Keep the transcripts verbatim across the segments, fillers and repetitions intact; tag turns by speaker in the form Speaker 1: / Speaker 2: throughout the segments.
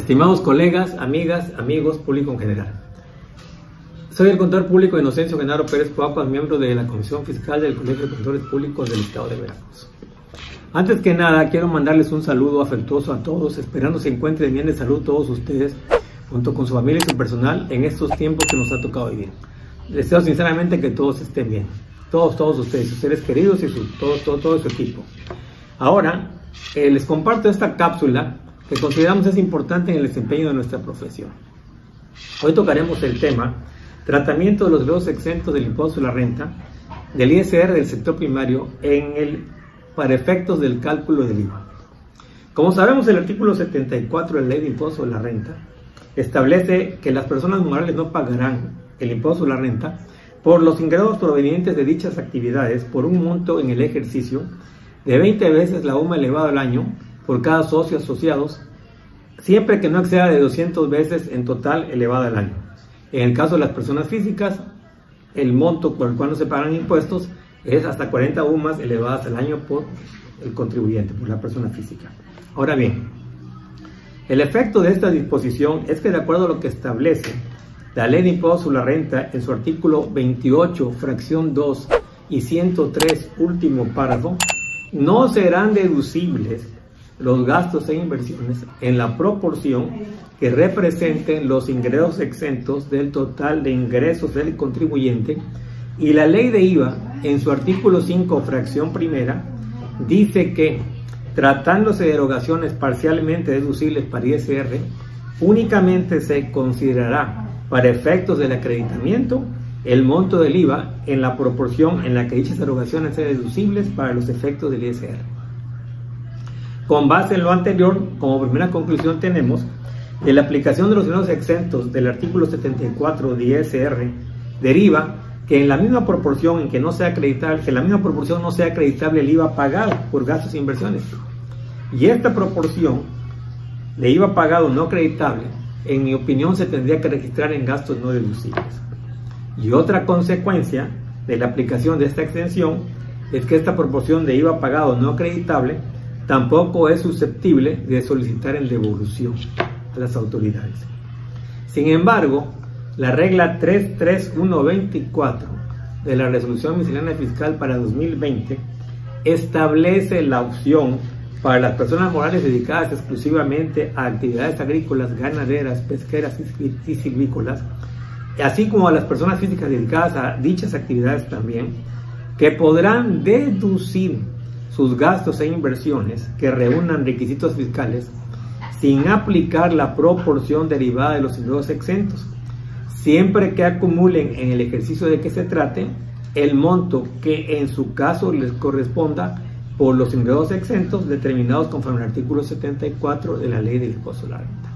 Speaker 1: Estimados colegas, amigas, amigos, público en general. Soy el contador público Inocencio Genaro Pérez Coapas, miembro de la Comisión Fiscal del Colegio de Contadores Públicos del Estado de Veracruz. Antes que nada, quiero mandarles un saludo afectuoso a todos, esperando se encuentren bien de salud todos ustedes, junto con su familia y su personal, en estos tiempos que nos ha tocado vivir. Deseo sinceramente que todos estén bien, todos, todos ustedes, sus seres queridos y su, todo, todo, todo su equipo. Ahora, eh, les comparto esta cápsula que consideramos es importante en el desempeño de nuestra profesión. Hoy tocaremos el tema tratamiento de los ingresos exentos del impuesto a la renta, del I S R del sector primario en el, para efectos del cálculo del I V A. Como sabemos, el artículo setenta y cuatro de la Ley de Impuesto a la Renta establece que las personas morales no pagarán el impuesto a la renta por los ingresos provenientes de dichas actividades por un monto en el ejercicio de veinte veces la U M A elevado al año por cada socio asociados, siempre que no exceda de doscientas veces en total elevada al año. En el caso de las personas físicas, el monto por el cual no se pagan impuestos es hasta cuarenta U M As elevadas al año por el contribuyente, por la persona física. Ahora bien, el efecto de esta disposición es que, de acuerdo a lo que establece la Ley de Impuesto a la Renta en su artículo veintiocho, fracción dos y ciento tres, último párrafo, no serán deducibles los gastos e inversiones en la proporción que representen los ingresos exentos del total de ingresos del contribuyente, y la ley de I V A en su artículo cinco, fracción primera, dice que, tratándose de erogaciones parcialmente deducibles para I S R, únicamente se considerará para efectos del acreditamiento el monto del I V A en la proporción en la que dichas erogaciones sean deducibles para los efectos del I S R. Con base en lo anterior, como primera conclusión tenemos que la aplicación de los ingresos exentos del artículo setenta y cuatro de I S R deriva que en la misma proporción en que no sea acreditable, que en la misma proporción no sea acreditable el I V A pagado por gastos e inversiones. Y esta proporción de I V A pagado no acreditable, en mi opinión, se tendría que registrar en gastos no deducibles. Y otra consecuencia de la aplicación de esta exención es que esta proporción de I V A pagado no acreditable tampoco es susceptible de solicitar en devolución a las autoridades. Sin embargo, la regla tres tres uno veinticuatro de la Resolución Miscelánea Fiscal para dos mil veinte establece la opción para las personas morales dedicadas exclusivamente a actividades agrícolas, ganaderas, pesqueras y silvícolas, así como a las personas físicas dedicadas a dichas actividades también, que podrán deducir sus gastos e inversiones que reúnan requisitos fiscales sin aplicar la proporción derivada de los ingresos exentos, siempre que acumulen en el ejercicio de que se trate el monto que en su caso les corresponda por los ingresos exentos determinados conforme al artículo setenta y cuatro de la Ley del Impuesto a la Renta.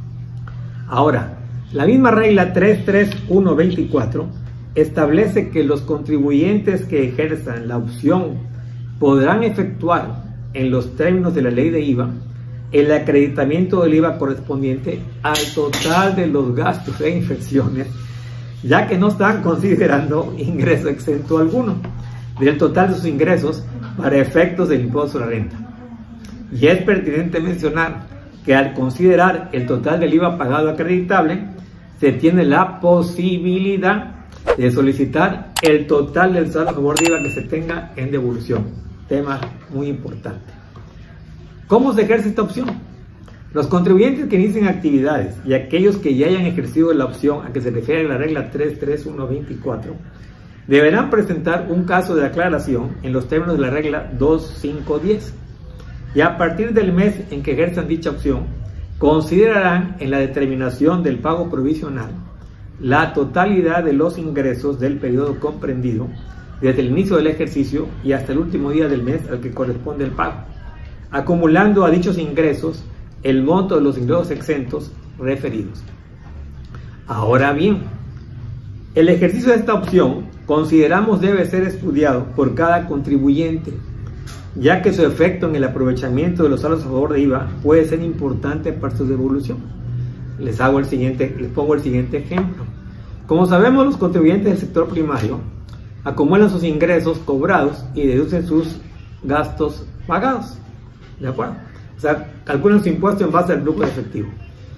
Speaker 1: Ahora, la misma regla tres tres uno veinticuatro establece que los contribuyentes que ejerzan la opción podrán efectuar, en los términos de la ley de I V A, el acreditamiento del I V A correspondiente al total de los gastos e inversiones, ya que no están considerando ingreso exento alguno del total de sus ingresos para efectos del impuesto a la renta. Y es pertinente mencionar que al considerar el total del I V A pagado acreditable, se tiene la posibilidad de solicitar el total del saldo a favor de I V A que se tenga en devolución. Tema muy importante. ¿Cómo se ejerce esta opción? Los contribuyentes que inicien actividades y aquellos que ya hayan ejercido la opción a que se refiere la regla tres tres uno veinticuatro deberán presentar un caso de aclaración en los términos de la regla dos cinco diez, y a partir del mes en que ejerzan dicha opción considerarán en la determinación del pago provisional la totalidad de los ingresos del periodo comprendido desde el inicio del ejercicio y hasta el último día del mes al que corresponde el pago, acumulando a dichos ingresos el monto de los ingresos exentos referidos. Ahora bien, el ejercicio de esta opción consideramos debe ser estudiado por cada contribuyente, ya que su efecto en el aprovechamiento de los saldos a favor de I V A puede ser importante para su devolución. Les hago el siguiente, les pongo el siguiente ejemplo. Como sabemos, los contribuyentes del sector primario acumulan sus ingresos cobrados y deducen sus gastos pagados, ¿de acuerdo? O sea, calculan su impuesto en base al flujo de efectivo.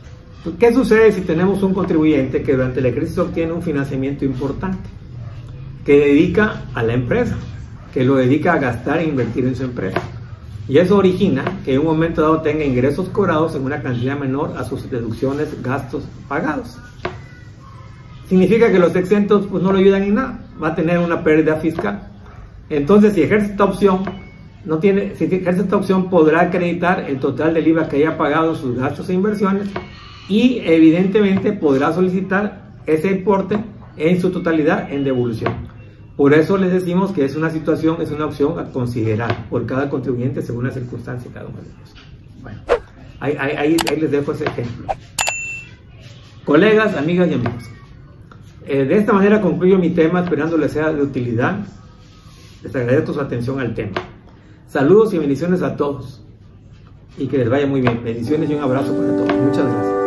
Speaker 1: ¿Qué sucede si tenemos un contribuyente que durante la crisis obtiene un financiamiento importante, que dedica a la empresa, que lo dedica a gastar e invertir en su empresa? Y eso origina que en un momento dado tenga ingresos cobrados en una cantidad menor a sus deducciones, gastos pagados. Significa que los exentos pues, no le ayudan en nada, va a tener una pérdida fiscal. Entonces, si ejerce esta opción, no tiene, si ejerce esta opción podrá acreditar el total del I V A que haya pagado en sus gastos e inversiones y evidentemente podrá solicitar ese importe en su totalidad en devolución. Por eso les decimos que es una situación, es una opción a considerar por cada contribuyente según la circunstancia de cada uno de ellos. Bueno, ahí, ahí, ahí les dejo ese ejemplo. Colegas, amigas y amigos, eh, de esta manera concluyo mi tema, esperando les sea de utilidad. Les agradezco su atención al tema. Saludos y bendiciones a todos y que les vaya muy bien. Bendiciones y un abrazo para todos. Muchas gracias.